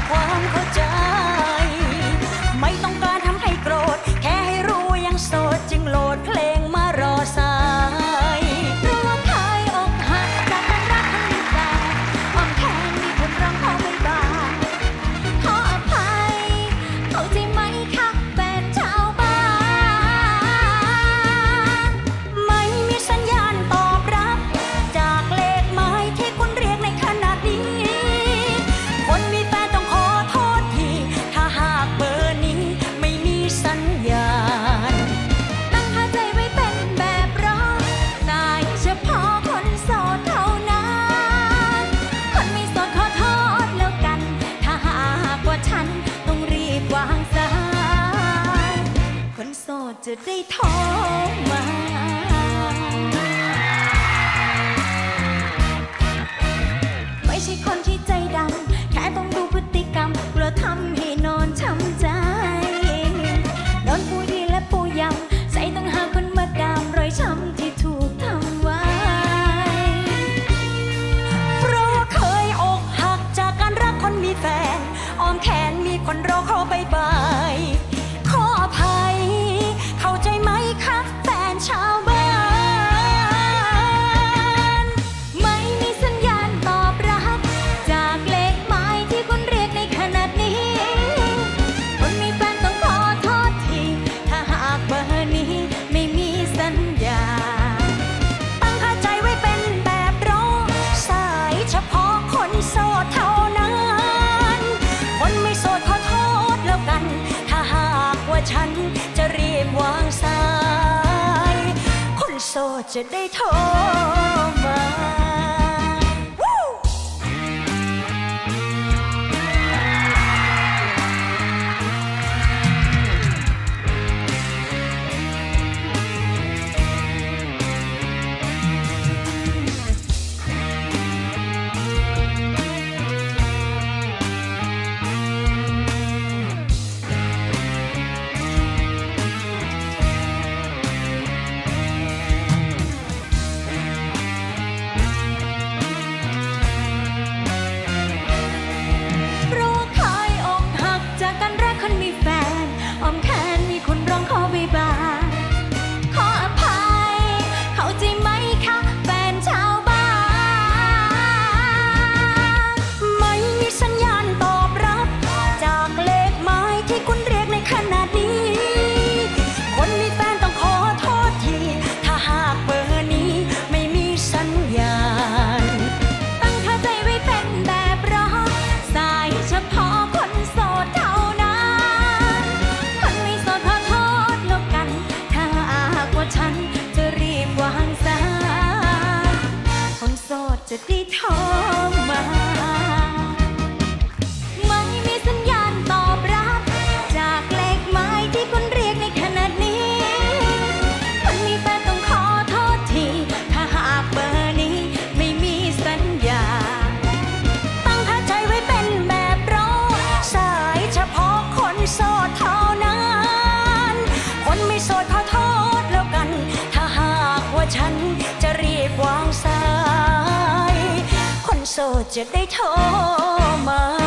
ความเข้าใจไม่ต้องการทำให้โกรธแค่ให้รู้ยังโสดจึงโหลดเพลงมารอสายรู้ว่าเคยอกหักจากการรักคนมีแฟนอ้อมแขนมีคนร้องขอบ๊ายบายขออภัยเข้าใจไหมคะแฟนชาวบ้านไม่มีสัญญาณตอบรับจากเลขหมายที่คุณเรียกในขณะนี้คนมีแฟนต้องขอโทษทีถ้าหากเบอร์นี้ไม่มีสัญญาณตั้งค่าใจไว้เป็นแบบรอสายเฉพาะคนโสดเท่านั้นคนไม่โสดขอโทษแล้วกันถ้าหากว่าฉันต้องรีบวางสายคนโสดจะได้โทรมาไม่ใช่คนที่ใจดำแค่ต้องดูพฤติกรรมกลัวทำให้นอนช้ำใจโดนปูดีและปูยำใจต้องหาคนมาดามรอยช้ำที่ถูกทำไว้เพราะว่าเคยอกหักจากการรักคนมีแฟนอ้อมแขนมีคนรอขอบ๊ายบายขออภัยเข้าใจไหมคะแฟนชาวบ้านไม่มีสัญญาณตอบรับจากเลขหมายที่คุณเรียกในขณะนี้คนมีแฟนต้องขอโทษทีถ้าหากเบอร์นี้ไม่มีสัญญาณตั้งค่าใจไว้เป็นแบบรอสายเฉพาะคนโสดเท่านั้นคนไม่โสดขอโทษแล้วกันถ้าหากว่าฉันจะรีบวางสายคนโสดจะได้โทรมารู้เคยอกหักจากการรักคนมีแฟนอ้อมแขนมีคนร้องขอบ๊ายบายขออภัยเข้าใจไหมคะแฟนชาวบ้านไม่มีสัญญาณตอบรับจากเลขหมายที่คุณเรียกในขณะนี้คนมีแฟนต้องขอโทษทีถ้าหากเบอร์นี้ไม่มีสัญญาณตั้งค่าใจไว้เป็นแบบรอสายเฉพาะคนโสดเท่านั้นคนไม่โสดขอโทษแล้วกันถ้าหากว่าฉันจะรีบวางสายคนโสดจะได้โทรมาไม่มีสัญญาณตอบรับจากเลขหมายที่คุณเรียกในขณะนี้คนมีแฟนต้องขอโทษทีถ้าหากเบอร์นี้ไม่มีสัญญาณตั้งค่าใจไว้เป็นแบบรอสายเฉพาะคนโสดเท่านั้นคนไม่โสดขอโทษแล้วกันถ้าหากว่าฉันจะรีบวางสายคนโสดจะได้โทรมา